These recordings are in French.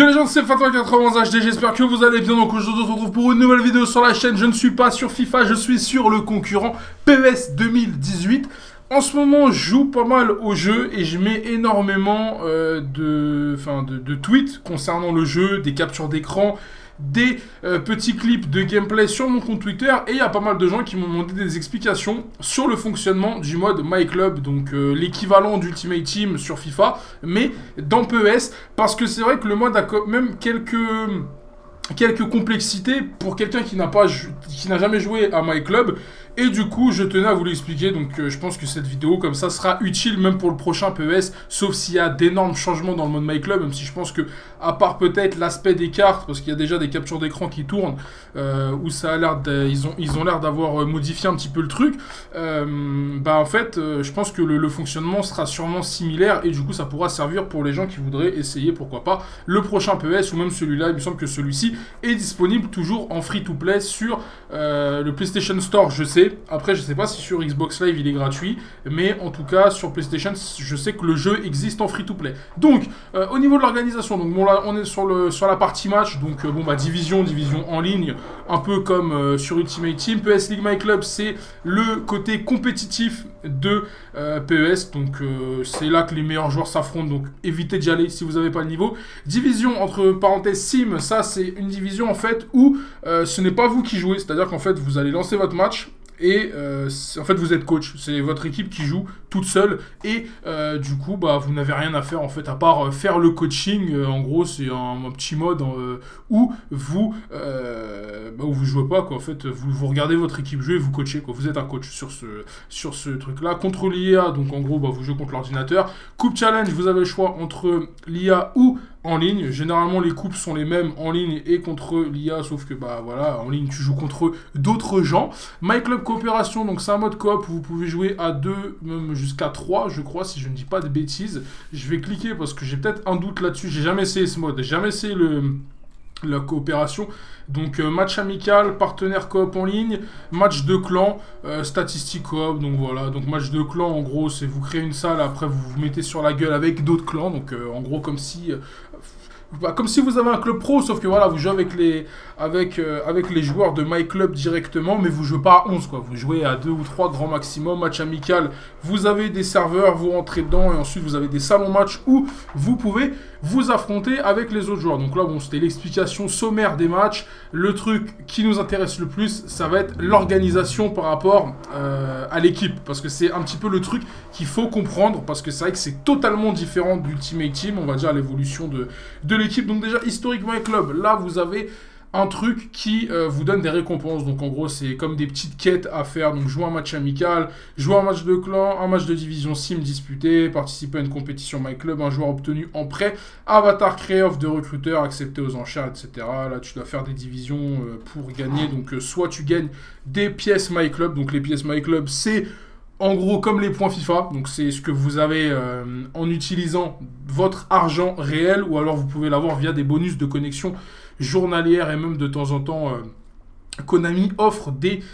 Yo les gens, c'est Fatwa80 HD, j'espère que vous allez bien. Donc aujourd'hui on se retrouve pour une nouvelle vidéo sur la chaîne. Je ne suis pas sur FIFA, je suis sur le concurrent PES 2018. En ce moment, je joue pas mal au jeu et je mets énormément de tweets concernant le jeu, des captures d'écran, des petits clips de gameplay sur mon compte Twitter, et il y a pas mal de gens qui m'ont demandé des explications sur le fonctionnement du mode My Club, donc l'équivalent d'Ultimate Team sur FIFA, mais dans PES, parce que c'est vrai que le mode a quand même quelques complexités pour quelqu'un qui n'a jamais joué à My Club, et du coup je tenais à vous l'expliquer. Donc je pense que cette vidéo comme ça sera utile même pour le prochain PES, sauf s'il y a d'énormes changements dans le mode My Club, même si je pense que à part peut-être l'aspect des cartes, parce qu'il y a déjà des captures d'écran qui tournent où ça a l'air ils ont l'air d'avoir modifié un petit peu le truc, en fait je pense que le fonctionnement sera sûrement similaire, et du coup ça pourra servir pour les gens qui voudraient essayer, pourquoi pas, le prochain PES ou même celui-là. Il me semble que celui-ci est disponible toujours en free-to-play sur le PlayStation Store, je sais. Après, je sais pas si sur Xbox Live il est gratuit, mais en tout cas sur PlayStation, je sais que le jeu existe en free-to-play. Donc, au niveau de l'organisation, donc bon là, on est sur la partie match, donc division en ligne, un peu comme sur Ultimate Team. PES League My Club, c'est le côté compétitif de PES, donc c'est là que les meilleurs joueurs s'affrontent, donc évitez d'y aller si vous n'avez pas le niveau. Division entre parenthèses Sim, ça c'est une division en fait où ce n'est pas vous qui jouez, c'est-à-dire qu'en fait vous allez lancer votre match et en fait vous êtes coach, c'est votre équipe qui joue toute seule, et du coup vous n'avez rien à faire en fait à part faire le coaching. En gros c'est un petit mode où vous jouez pas quoi, en fait vous regardez votre équipe jouer et vous coachez quoi, vous êtes un coach sur ce truc là. Contre l'IA, donc en gros vous jouez contre l'ordinateur. Coupe challenge, vous avez le choix entre l'IA ou en ligne. Généralement les coupes sont les mêmes en ligne et contre l'IA, sauf que en ligne tu joues contre d'autres gens. My Club coopération, donc c'est un mode coop où vous pouvez jouer à 2, même jusqu'à 3 je crois, si je ne dis pas de bêtises. Je vais cliquer parce que j'ai peut-être un doute là-dessus, j'ai jamais essayé ce mode, j'ai jamais essayé la coopération. Donc match amical, partenaire coop en ligne, match de clan, statistique coop. Donc voilà, donc match de clan en gros c'est vous créez une salle, après vous vous mettez sur la gueule avec d'autres clans, donc en gros comme si vous avez un club pro, sauf que voilà, vous jouez avec les joueurs de My Club directement, mais vous jouez pas à 11 quoi, vous jouez à 2 ou 3 grand maximum. Match amical, vous avez des serveurs, vous rentrez dedans, et ensuite vous avez des salons match où vous pouvez vous affronter avec les autres joueurs. Donc là c'était l'explication sommaire des matchs. Le truc qui nous intéresse le plus, ça va être l'organisation par rapport à l'équipe, parce que c'est un petit peu le truc qu'il faut comprendre, parce que c'est vrai que c'est totalement différent d'Ultimate Team, on va dire, l'évolution de l'équipe. Donc déjà, historique My Club, là vous avez un truc qui vous donne des récompenses. Donc en gros c'est comme des petites quêtes à faire. Donc jouer un match amical, jouer un match de clan, un match de division sim disputé, participer à une compétition My Club, un joueur obtenu en prêt, avatar créé, offre de recruteur, accepté aux enchères, etc. Là tu dois faire des divisions pour gagner. Donc soit tu gagnes des pièces My Club, donc les pièces My Club c'est en gros comme les points FIFA, donc c'est ce que vous avez en utilisant votre argent réel, ou alors vous pouvez l'avoir via des bonus de connexion journalière, et même de temps en temps Konami offre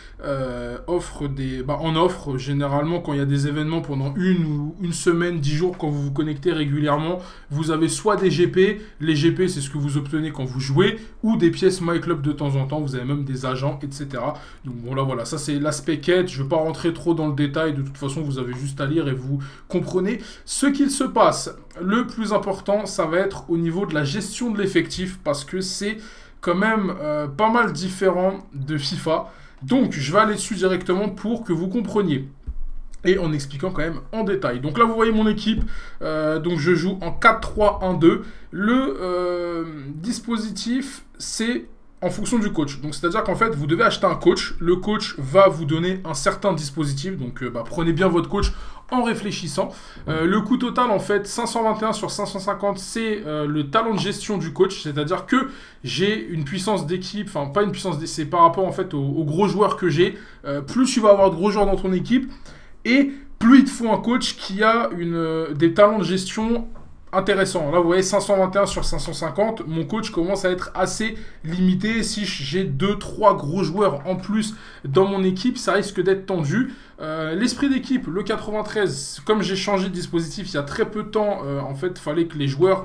en offre généralement quand il y a des événements pendant une semaine, 10 jours, quand vous vous connectez régulièrement, vous avez soit des GP, les GP c'est ce que vous obtenez quand vous jouez, ou des pièces My Club de temps en temps, vous avez même des agents, etc. Donc bon là voilà, ça c'est l'aspect quête, je ne vais pas rentrer trop dans le détail, de toute façon vous avez juste à lire et vous comprenez ce qu'il se passe. Le plus important ça va être au niveau de la gestion de l'effectif, parce que c'est quand même pas mal différent de FIFA. Donc je vais aller dessus directement pour que vous compreniez, et en expliquant quand même en détail. Donc là vous voyez mon équipe, donc je joue en 4-3-1-2. Le dispositif c'est en fonction du coach, donc c'est à dire qu'en fait vous devez acheter un coach, le coach va vous donner un certain dispositif, donc prenez bien votre coach en réfléchissant. Le coût total en fait 521 sur 550, c'est le talent de gestion du coach, c'est à dire que j'ai une puissance d'équipe, enfin pas une puissance d'équipe, c'est par rapport en fait aux gros joueurs que j'ai, plus tu vas avoir de gros joueurs dans ton équipe, et plus il te faut un coach qui a des talents de gestion intéressant. Là, vous voyez, 521 sur 550. Mon coach commence à être assez limité. Si j'ai 2-3 gros joueurs en plus dans mon équipe, ça risque d'être tendu. L'esprit d'équipe, le 93, comme j'ai changé de dispositif il y a très peu de temps, en fait, il fallait que les joueurs...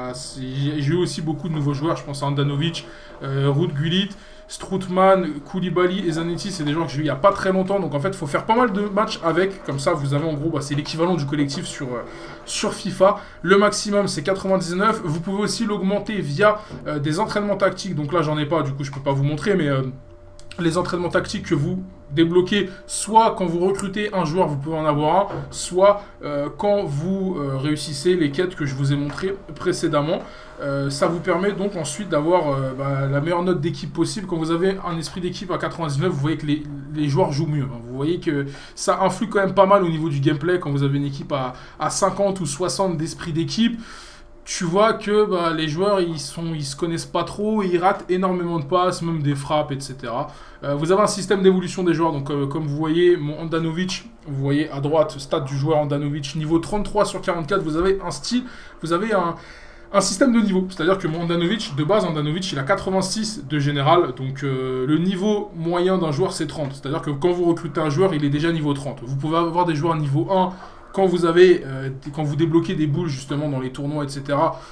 j'ai eu aussi beaucoup de nouveaux joueurs. Je pense à Andanovic, Ruud Gullit, Strootman, Koulibaly et Zanetti, c'est des joueurs que j'ai eu il n'y a pas très longtemps. Donc en fait, il faut faire pas mal de matchs avec. Comme ça, vous avez en gros, c'est l'équivalent du collectif sur FIFA. Le maximum, c'est 99. Vous pouvez aussi l'augmenter via des entraînements tactiques. Donc là, j'en ai pas, du coup, je peux pas vous montrer, mais... les entraînements tactiques que vous débloquez, soit quand vous recrutez un joueur, vous pouvez en avoir un, soit quand vous réussissez les quêtes que je vous ai montrées précédemment. Ça vous permet donc ensuite d'avoir la meilleure note d'équipe possible. Quand vous avez un esprit d'équipe à 99, vous voyez que les joueurs jouent mieux. Vous voyez que ça influe quand même pas mal au niveau du gameplay. Quand vous avez une équipe à 50 ou 60 d'esprit d'équipe, tu vois que les joueurs, ils se connaissent pas trop et ils ratent énormément de passes, même des frappes, etc. Vous avez un système d'évolution des joueurs. Donc, comme vous voyez, mon Andanovic, vous voyez à droite, stade du joueur Andanovic, niveau 33 sur 44, vous avez un style, vous avez un système de niveau. C'est-à-dire que mon Andanovic, de base, Andanovic, il a 86 de général. Donc, le niveau moyen d'un joueur, c'est 30. C'est-à-dire que quand vous recrutez un joueur, il est déjà niveau 30. Vous pouvez avoir des joueurs niveau 1... Quand vous débloquez des boules justement dans les tournois, etc.,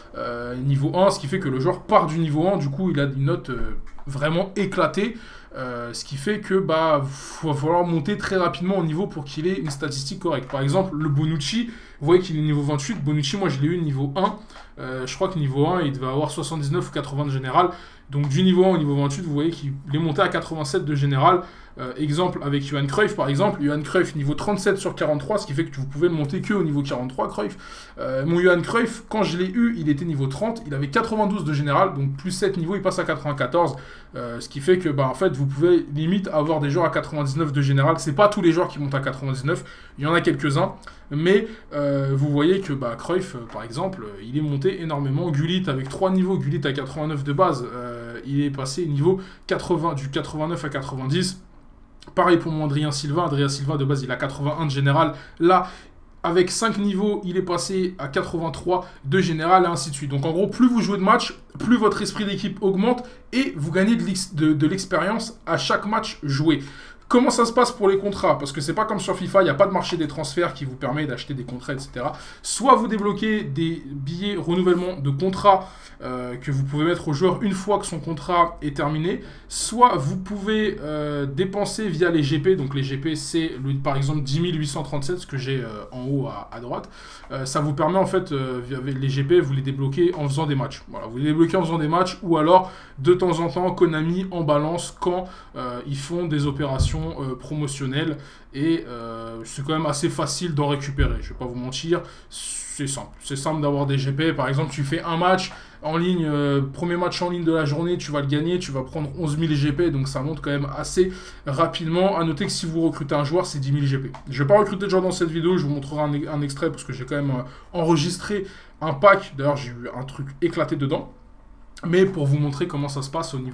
niveau 1, ce qui fait que le joueur part du niveau 1, du coup il a une note vraiment éclatée, ce qui fait que va falloir monter très rapidement au niveau pour qu'il ait une statistique correcte. Par exemple, le Bonucci, vous voyez qu'il est niveau 28, Bonucci, moi je l'ai eu niveau 1, je crois que niveau 1 il devait avoir 79 ou 80 de général, donc du niveau 1 au niveau 28, vous voyez qu'il est monté à 87 de général. Exemple avec Johan Cruyff par exemple, Johan Cruyff niveau 37 sur 43, ce qui fait que vous pouvez le monter que au niveau 43 Cruyff. Mon Johan Cruyff, quand je l'ai eu, il était niveau 30, il avait 92 de général, donc plus 7 niveaux, il passe à 94, ce qui fait que en fait vous pouvez limite avoir des joueurs à 99 de général. C'est pas tous les joueurs qui montent à 99, il y en a quelques-uns, mais vous voyez que Cruyff par exemple, il est monté énormément. Gullit avec 3 niveaux, Gullit à 89 de base, il est passé niveau 80, du 89 à 90. Pareil pour mon Adrien Silva de base il a 81 de général, là avec 5 niveaux il est passé à 83 de général et ainsi de suite. Donc en gros plus vous jouez de match, plus votre esprit d'équipe augmente et vous gagnez de l'expérience à chaque match joué. Comment ça se passe pour les contrats? Parce que c'est pas comme sur FIFA, il n'y a pas de marché des transferts qui vous permet d'acheter des contrats, etc. Soit vous débloquez des billets renouvellement de contrat que vous pouvez mettre au joueur une fois que son contrat est terminé, soit vous pouvez dépenser via les GP. Donc les GP, c'est par exemple 10 837, ce que j'ai en haut à droite. Ça vous permet en fait, avec les GP, vous les débloquez en faisant des matchs. Voilà, vous les débloquez en faisant des matchs ou alors de temps en temps, Konami en balance quand ils font des opérations promotionnelles et c'est quand même assez facile d'en récupérer, je vais pas vous mentir, c'est simple d'avoir des GP. Par exemple, tu fais un match en ligne, premier match en ligne de la journée, tu vas le gagner, tu vas prendre 11 000 GP, donc ça monte quand même assez rapidement. À noter que si vous recrutez un joueur, c'est 10 000 GP. Je vais pas recruter de joueur dans cette vidéo, je vous montrerai un extrait parce que j'ai quand même enregistré un pack, d'ailleurs j'ai eu un truc éclaté dedans, mais pour vous montrer comment ça se passe au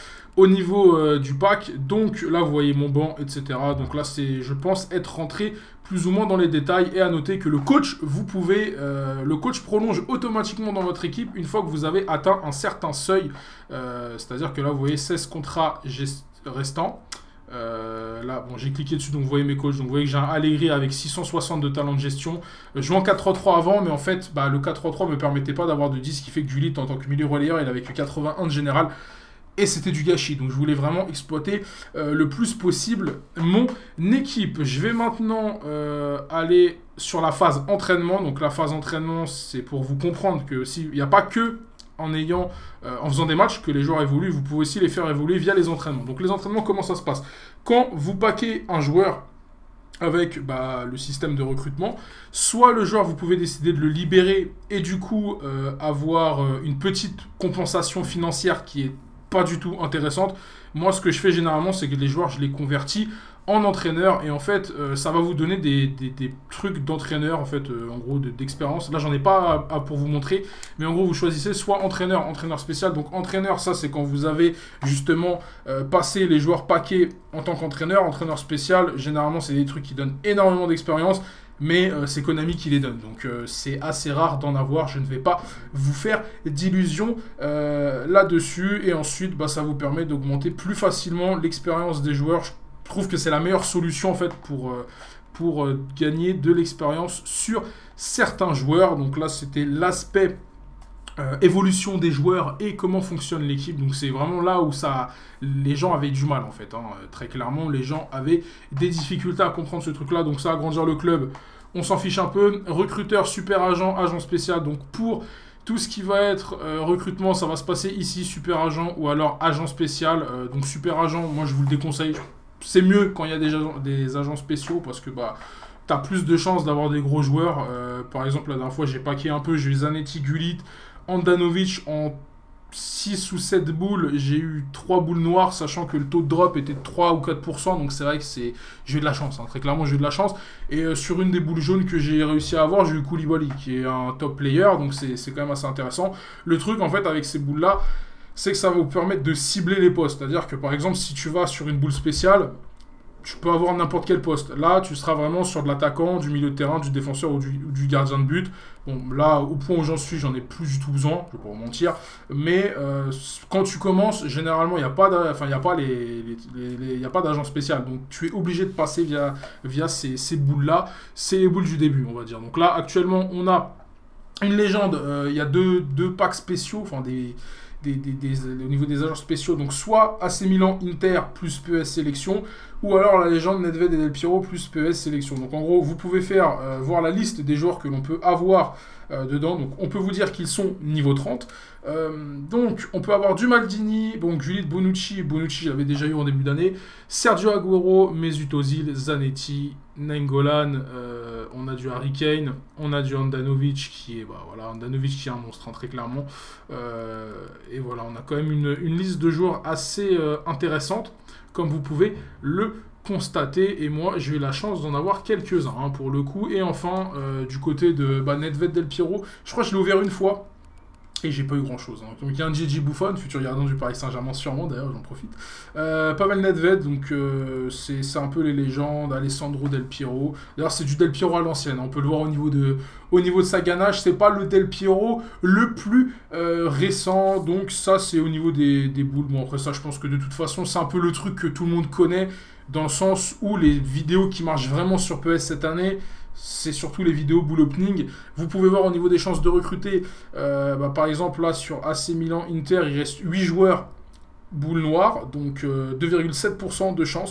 niveau du pack. Donc là vous voyez mon banc, etc. Donc là c'est, je pense, être rentré plus ou moins dans les détails. Et à noter que le coach, le coach prolonge automatiquement dans votre équipe une fois que vous avez atteint un certain seuil. C'est-à-dire que là vous voyez 16 contrats restants. Là, bon, j'ai cliqué dessus, donc vous voyez mes coachs. Donc vous voyez que j'ai un Allegri avec 660 de talent de gestion. Je jouais en 4-3-3 avant, mais en fait, le 4-3-3 ne me permettait pas d'avoir de 10, ce qui fait que Gullit, en tant que milieu relayeur, il avait que 81 de général. Et c'était du gâchis. Donc je voulais vraiment exploiter le plus possible mon équipe. Je vais maintenant aller sur la phase entraînement. Donc la phase entraînement, c'est pour vous comprendre que s'il n'y a pas que en faisant des matchs que les joueurs évoluent, vous pouvez aussi les faire évoluer via les entraînements. Donc les entraînements, comment ça se passe? Quand vous paquez un joueur avec le système de recrutement, soit le joueur, vous pouvez décider de le libérer et du coup avoir une petite compensation financière qui est pas du tout intéressante. Moi, ce que je fais généralement, c'est que les joueurs, je les convertis en entraîneur et en fait, ça va vous donner des trucs d'entraîneur, en fait, en gros, d'expérience. Là, j'en ai pas pour vous montrer, mais en gros, vous choisissez soit entraîneur spécial. Donc, entraîneur, ça, c'est quand vous avez justement passé les joueurs paquets en tant qu'entraîneur. Entraîneur spécial, généralement, c'est des trucs qui donnent énormément d'expérience. mais c'est Konami qui les donne. Donc c'est assez rare d'en avoir, je ne vais pas vous faire d'illusions là-dessus. Et ensuite, bah, ça vous permet d'augmenter plus facilement l'expérience des joueurs. Je trouve que c'est la meilleure solution en fait pour gagner de l'expérience sur certains joueurs. Donc là, c'était l'aspect évolution des joueurs et comment fonctionne l'équipe. Donc c'est vraiment là où les gens avaient du mal en fait. Très clairement, les gens avaient des difficultés à comprendre ce truc-là. Donc ça, agrandir le club, on s'en fiche un peu. Recruteur, super agent, agent spécial. Donc pour tout ce qui va être recrutement, ça va se passer ici, super agent ou alors agent spécial. Donc super agent, moi je vous le déconseille. C'est mieux quand il y a des agents spéciaux parce que bah t'as plus de chances d'avoir des gros joueurs. Par exemple, la dernière fois, j'ai packé un peu, j'ai eu Zanetti, Gullit, Handanovic en 6 ou 7 boules, j'ai eu 3 boules noires, sachant que le taux de drop était de 3 ou 4%, donc c'est vrai que j'ai eu de la chance, très clairement j'ai eu de la chance. Et sur une des boules jaunes que j'ai réussi à avoir, j'ai eu Koulibaly, qui est un top player, donc c'est quand même assez intéressant. Le truc en fait avec ces boules-là, c'est que ça va vous permettre de cibler les postes, c'est-à-dire que par exemple si tu vas sur une boule spéciale, tu peux avoir n'importe quel poste. Là, tu seras vraiment sur de l'attaquant, du milieu de terrain, du défenseur ou du gardien de but. Bon, là, au point où j'en suis, j'en ai plus du tout besoin, je vais pas vous mentir. Mais quand tu commences, généralement, il n'y a pas d'agent spécial. Donc, tu es obligé de passer via ces boules-là. C'est les boules du début, on va dire. Donc là, actuellement, on a une légende. Il y a deux packs spéciaux, enfin au niveau des agents spéciaux, donc soit AC Milan Inter plus PES sélection, ou alors la légende Nedved et Del Piero plus PES sélection. Donc en gros, vous pouvez voir la liste des joueurs que l'on peut avoir dedans. Donc on peut vous dire qu'ils sont niveau 30. Donc on peut avoir du Maldini, donc Gullit, Bonucci, je l'avais déjà eu en début d'année, Sergio Aguero, Mesut Ozil, Zanetti, Nainggolan, on a du Harry Kane, on a du Handanovic qui est Handanovic qui est un monstre, très clairement. Et voilà, on a quand même une liste de joueurs assez intéressante, comme vous pouvez le constater. Et moi, j'ai eu la chance d'en avoir quelques-uns pour le coup. Et enfin, du côté de Nedved, Del Piero, je crois que je l'ai ouvert une fois. Et j'ai pas eu grand chose. Donc il y a un Gigi Buffon, futur gardien du Paris Saint-Germain sûrement, d'ailleurs j'en profite. Pavel Nedved, donc c'est un peu les légendes, Alessandro Del Piero. D'ailleurs c'est du Del Piero à l'ancienne, on peut le voir au niveau de sa ganache, c'est pas le Del Piero le plus récent, donc ça c'est au niveau des boules. Bon après ça je pense que de toute façon c'est un peu le truc que tout le monde connaît, dans le sens où les vidéos qui marchent vraiment sur PS cette année, c'est surtout les vidéos bull opening. Vous pouvez voir au niveau des chances de recruter, par exemple là sur AC Milan Inter, il reste 8 joueurs boule noire, donc 2,7% de chance.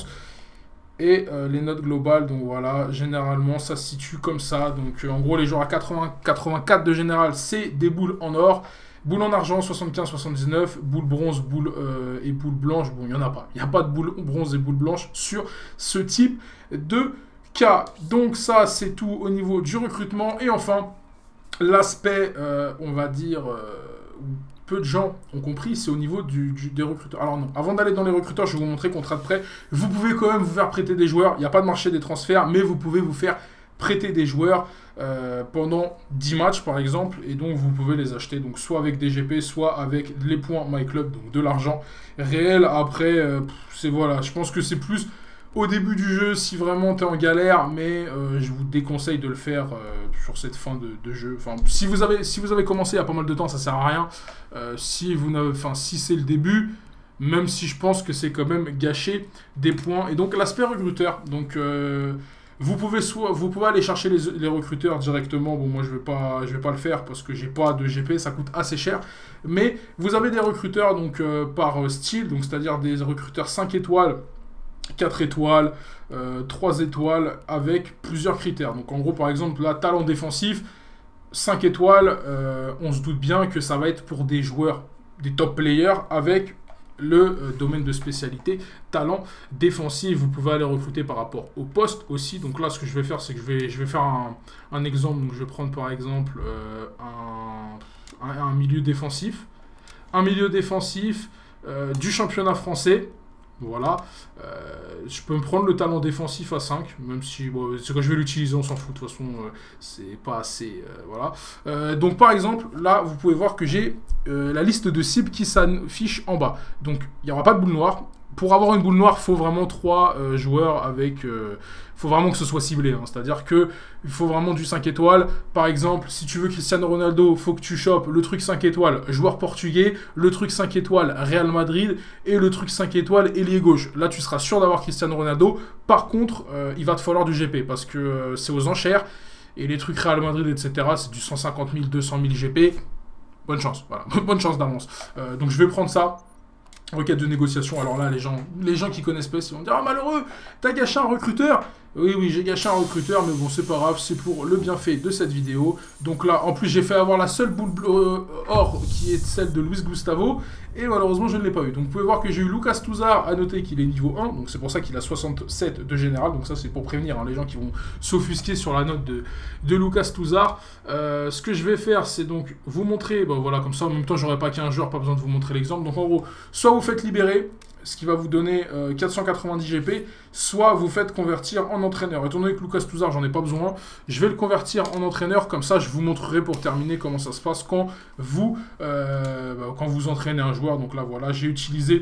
Et les notes globales, donc voilà, généralement ça se situe comme ça. Donc en gros les joueurs à 84 de général, c'est des boules en or. Boule en argent, 75-79, boule bronze, et boule blanche, bon il n'y en a pas. Il n'y a pas de boule bronze et boule blanche sur ce type de cas. Donc ça c'est tout au niveau du recrutement. Et enfin, l'aspect, on va dire, où peu de gens ont compris, c'est au niveau des recruteurs. Alors non, avant d'aller dans les recruteurs, je vais vous montrer contrat de prêt. Vous pouvez quand même vous faire prêter des joueurs. Il n'y a pas de marché des transferts, mais vous pouvez vous faire prêter des joueurs pendant 10 matchs par exemple, et donc vous pouvez les acheter donc soit avec des GP, soit avec les points MyClub, donc de l'argent réel. Après, voilà, je pense que c'est plus au début du jeu si vraiment tu es en galère, mais je vous déconseille de le faire sur cette fin de jeu. Enfin, si vous avez commencé il y a pas mal de temps, ça sert à rien. Si c'est le début, même si je pense que c'est quand même gâcher des points. Et donc l'aspect recruteur, donc vous pouvez aller chercher les recruteurs directement. Bon, moi je vais pas le faire parce que j'ai pas de GP, ça coûte assez cher. Mais vous avez des recruteurs donc par style, donc c'est-à-dire des recruteurs 5 étoiles, 4 étoiles, 3 étoiles avec plusieurs critères. Donc en gros par exemple là, talent défensif, 5 étoiles, on se doute bien que ça va être pour des joueurs, des top players avec le domaine de spécialité talent défensif. Vous pouvez aller recruter par rapport au poste aussi. Donc là ce que je vais faire, c'est que je vais faire un exemple. Donc je vais prendre par exemple un milieu défensif. Un milieu défensif du championnat français. Voilà, je peux me prendre le talent défensif à 5, même si c'est quand je vais l'utiliser, on s'en fout, de toute façon, c'est pas assez, voilà. Donc par exemple, là, vous pouvez voir que j'ai la liste de cibles qui s'affiche en bas. Donc, il n'y aura pas de boule noire, pour avoir une boule noire, il faut vraiment 3 joueurs avec... faut vraiment que ce soit ciblé. Hein. C'est-à-dire qu'il faut vraiment du 5 étoiles. Par exemple, si tu veux Cristiano Ronaldo, il faut que tu chopes le truc 5 étoiles joueur portugais, le truc 5 étoiles Real Madrid et le truc 5 étoiles ailier gauche. Là, tu seras sûr d'avoir Cristiano Ronaldo. Par contre, il va te falloir du GP parce que c'est aux enchères. Et les trucs Real Madrid, etc., c'est du 150 000, 200 000 GP. Bonne chance. Voilà. Bonne chance d'avance. Donc, je vais prendre ça. Requête de négociation, alors là, les gens qui connaissent PES, ils vont me dire « Ah, malheureux, t'as gâché un recruteur !» Oui, j'ai gâché un recruteur, mais bon, c'est pas grave, c'est pour le bienfait de cette vidéo. Donc là, en plus, j'ai fait avoir la seule boule or, qui est celle de Luis Gustavo, et malheureusement, je ne l'ai pas eu. Donc vous pouvez voir que j'ai eu Lucas Touzard, à noter qu'il est niveau 1, donc c'est pour ça qu'il a 67 de général, donc ça c'est pour prévenir hein, les gens qui vont s'offusquer sur la note de Lucas Touzard. Ce que je vais faire, c'est donc vous montrer, ben voilà, comme ça, en même temps, j'aurai pas qu'un joueur, pas besoin de vous montrer l'exemple. Donc en gros, soit vous faites libérer, ce qui va vous donner 490 GP, soit vous faites convertir en entraîneur. Étant donné que Lucas Touzard, j'en ai pas besoin, je vais le convertir en entraîneur, comme ça je vous montrerai pour terminer comment ça se passe quand vous entraînez un joueur. Donc là voilà, j'ai utilisé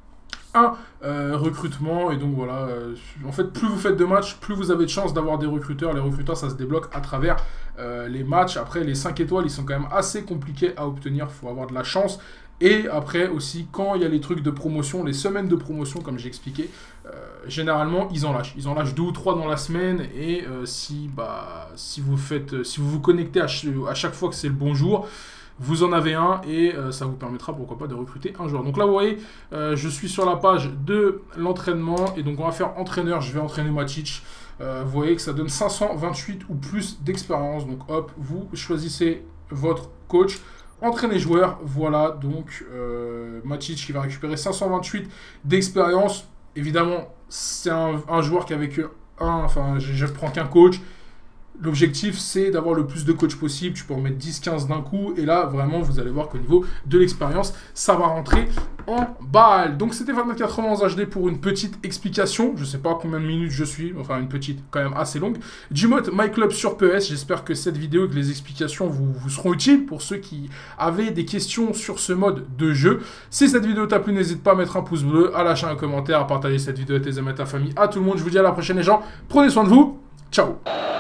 un recrutement, et donc voilà, en fait plus vous faites de matchs, plus vous avez de chances d'avoir des recruteurs. Les recruteurs, ça se débloque à travers les matchs. Après les 5 étoiles, ils sont quand même assez compliqués à obtenir, il faut avoir de la chance. Et après aussi, quand il y a les trucs de promotion, les semaines de promotion, comme j'ai expliqué, généralement, ils en lâchent. Ils en lâchent 2 ou 3 dans la semaine. Et si vous vous connectez à chaque fois que c'est le bon jour, vous en avez un et ça vous permettra, pourquoi pas, de recruter un joueur. Donc là, vous voyez, je suis sur la page de l'entraînement. Et donc, on va faire entraîneur. Je vais entraîner Matic. Vous voyez que ça donne 528 ou plus d'expérience. Donc, hop, vous choisissez votre coach. Entraîner joueur, voilà, donc Matic qui va récupérer 528 d'expérience. Évidemment, c'est un joueur qui avec je prends qu'un coach. L'objectif, c'est d'avoir le plus de coachs possible. Tu peux en mettre 10-15 d'un coup. Et là, vraiment, vous allez voir qu'au niveau de l'expérience, ça va rentrer en balle. Donc, c'était Fatman80 en HD pour une petite explication. Je ne sais pas combien de minutes je suis. Enfin, une petite, quand même assez longue. Du mode My Club sur PES. J'espère que cette vidéo et que les explications vous seront utiles pour ceux qui avaient des questions sur ce mode de jeu. Si cette vidéo t'a plu, n'hésite pas à mettre un pouce bleu, à lâcher un commentaire, à partager cette vidéo à tes amis, à ta famille, à tout le monde. Je vous dis à la prochaine, les gens. Prenez soin de vous. Ciao.